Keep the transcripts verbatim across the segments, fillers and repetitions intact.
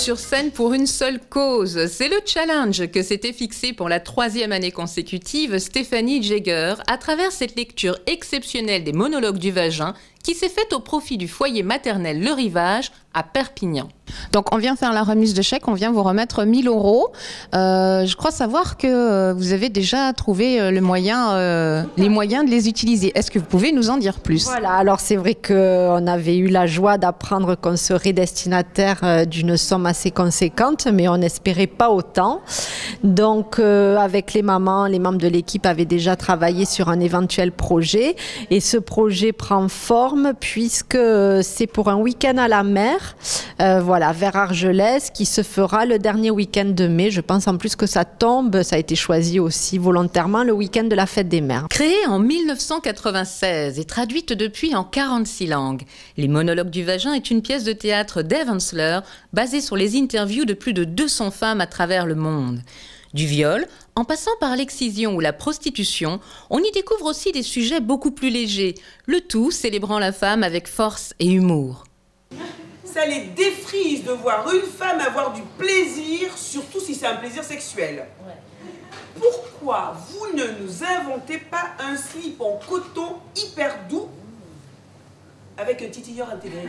sur scène pour une seule cause. C'est le challenge que s'était fixé pour la troisième année consécutive Stéphanie Jäger à travers cette lecture exceptionnelle des monologues du vagin qui s'est faite au profit du foyer maternel Le Rivage à Perpignan. Donc on vient faire la remise de chèque, on vient vous remettre mille euros. Euh, je crois savoir que vous avez déjà trouvé le moyen, euh, les moyens de les utiliser. Est-ce que vous pouvez nous en dire plus? Voilà, alors c'est vrai qu'on avait eu la joie d'apprendre qu'on serait destinataire d'une somme assez conséquente, mais on n'espérait pas autant. Donc euh, avec les mamans, les membres de l'équipe avaient déjà travaillé sur un éventuel projet et ce projet prend forme puisque c'est pour un week-end à la mer, euh, voilà, vers Argelès, qui se fera le dernier week-end de mai. Je pense en plus que ça tombe, ça a été choisi aussi volontairement, le week-end de la fête des mères. Créée en mille neuf cent quatre-vingt-seize et traduite depuis en quarante-six langues, Les monologues du vagin est une pièce de théâtre d'Eve Ensler basée sur les interviews de plus de deux cents femmes à travers le monde. Du viol, en passant par l'excision ou la prostitution, on y découvre aussi des sujets beaucoup plus légers, le tout célébrant la femme avec force et humour. Ça les défrise de voir une femme avoir du plaisir, surtout si c'est un plaisir sexuel. Pourquoi vous ne nous inventez pas un slip en coton hyper doux avec un titilleur intégré?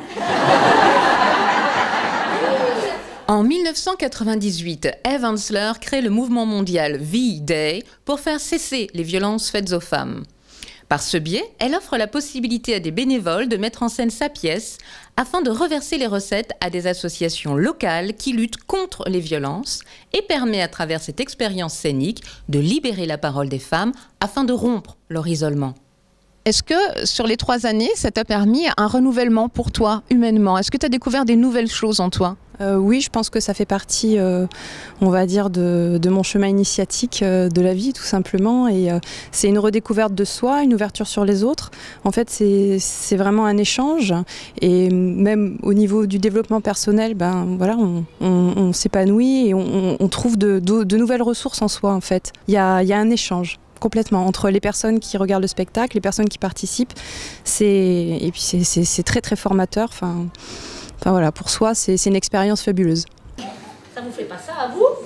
En mille neuf cent quatre-vingt-dix-huit, Eve Ensler crée le mouvement mondial V-Day pour faire cesser les violences faites aux femmes. Par ce biais, elle offre la possibilité à des bénévoles de mettre en scène sa pièce afin de reverser les recettes à des associations locales qui luttent contre les violences et permet à travers cette expérience scénique de libérer la parole des femmes afin de rompre leur isolement. Est-ce que sur les trois années, ça t'a permis un renouvellement pour toi, humainement? Est-ce que tu as découvert des nouvelles choses en toi? Euh, oui, je pense que ça fait partie, euh, on va dire, de, de mon chemin initiatique euh, de la vie, tout simplement. Et euh, c'est une redécouverte de soi, une ouverture sur les autres. En fait, c'est, c'est vraiment un échange. Et même au niveau du développement personnel, ben, voilà, on, on, on s'épanouit et on, on trouve de, de, de nouvelles ressources en soi, en fait. Il y a, il y a un échange. Complètement, entre les personnes qui regardent le spectacle, les personnes qui participent, c'est, et puis c'est, c'est, c'est très très formateur. Enfin, enfin voilà, pour soi, c'est, c'est une expérience fabuleuse. Ça vous fait pas ça à vous?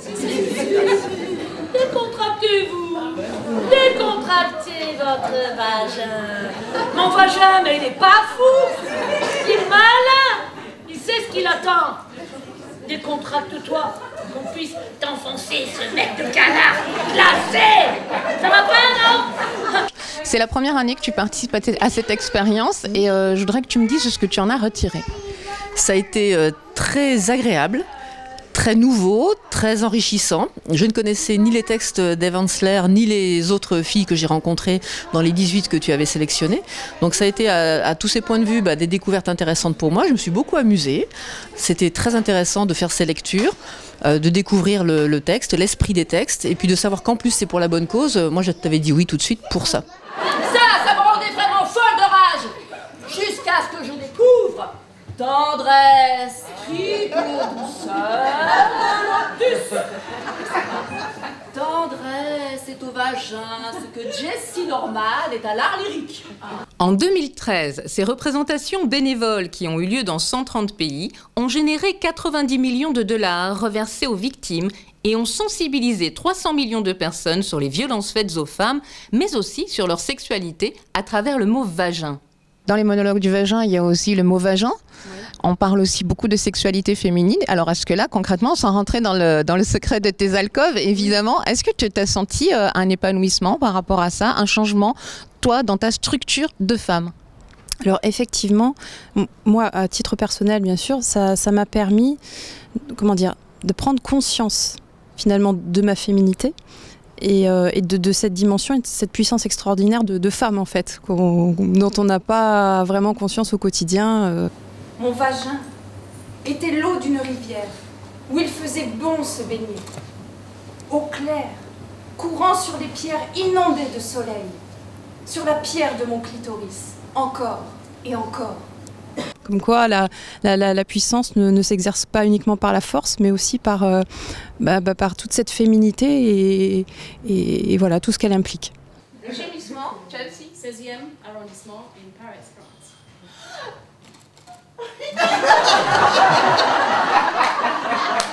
Décontractez-vous, décontractez votre vagin. Mon vagin, mais il est pas fou, il est malin, il sait ce qu'il attend. Décontracte-toi, qu'on puisse t'enfoncer ce mec de canard glacé. Ça va pas, non? C'est la première année que tu participes à cette expérience et euh, je voudrais que tu me dises ce que tu en as retiré. Ça a été euh, très agréable, très nouveau, très enrichissant. Je ne connaissais ni les textes d'Eve Ensler, ni les autres filles que j'ai rencontrées dans les dix-huit que tu avais sélectionnées. Donc ça a été à, à tous ces points de vue bah, des découvertes intéressantes pour moi. Je me suis beaucoup amusée. C'était très intéressant de faire ces lectures, euh, de découvrir le, le texte, l'esprit des textes, et puis de savoir qu'en plus c'est pour la bonne cause. Moi je t'avais dit oui tout de suite pour ça. Ça, ça me rendait vraiment folle de rage, jusqu'à ce que je découvre tendresse, triple douceur de lotus. Tendresse est au vagin, ce que Jessie Norman est à l'art lyrique. En deux mille treize, ces représentations bénévoles qui ont eu lieu dans cent trente pays ont généré quatre-vingt-dix millions de dollars reversés aux victimes et ont sensibilisé trois cents millions de personnes sur les violences faites aux femmes, mais aussi sur leur sexualité à travers le mot vagin. Dans les monologues du vagin, il y a aussi le mot vagin. Oui. On parle aussi beaucoup de sexualité féminine. Alors, est-ce que là, concrètement, sans rentrer dans le, dans le secret de tes alcôves, évidemment, est-ce que tu as senti euh, un épanouissement par rapport à ça, un changement, toi, dans ta structure de femme? Alors, effectivement, moi, à titre personnel, bien sûr, ça, ça m'a permis, comment dire, de prendre conscience, finalement, de ma féminité. Et, euh, et de, de cette dimension et de cette puissance extraordinaire de, de femme en fait, dont on n'a pas vraiment conscience au quotidien. Euh. Mon vagin était l'eau d'une rivière où il faisait bon se baigner. Eau claire, courant sur les pierres inondées de soleil, sur la pierre de mon clitoris, encore et encore. Comme quoi la, la, la, la puissance ne, ne s'exerce pas uniquement par la force, mais aussi par, euh, bah, bah, par toute cette féminité et, et, et voilà, tout ce qu'elle implique. Le gémissement, Chelsea, seizième arrondissement in Paris, France.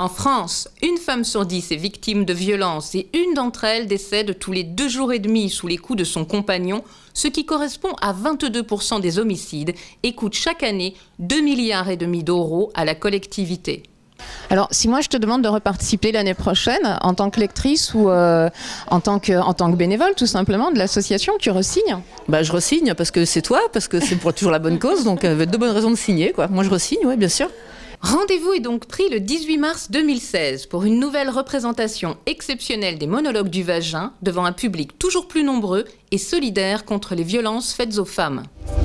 En France, une femme sur dix est victime de violences et une d'entre elles décède tous les deux jours et demi sous les coups de son compagnon, ce qui correspond à vingt-deux pour cent des homicides et coûte chaque année deux milliards et demi d'euros à la collectivité. Alors, si moi je te demande de reparticiper l'année prochaine en tant que lectrice ou euh, en, tant que, en tant que bénévole, tout simplement, de l'association, tu resignes? Bah, je resigne parce que c'est toi, parce que c'est pour toujours la bonne cause, donc avec de bonnes raisons de signer, quoi. Moi, je resigne, oui, bien sûr. Rendez-vous est donc pris le dix-huit mars deux mille seize pour une nouvelle représentation exceptionnelle des monologues du vagin devant un public toujours plus nombreux et solidaire contre les violences faites aux femmes.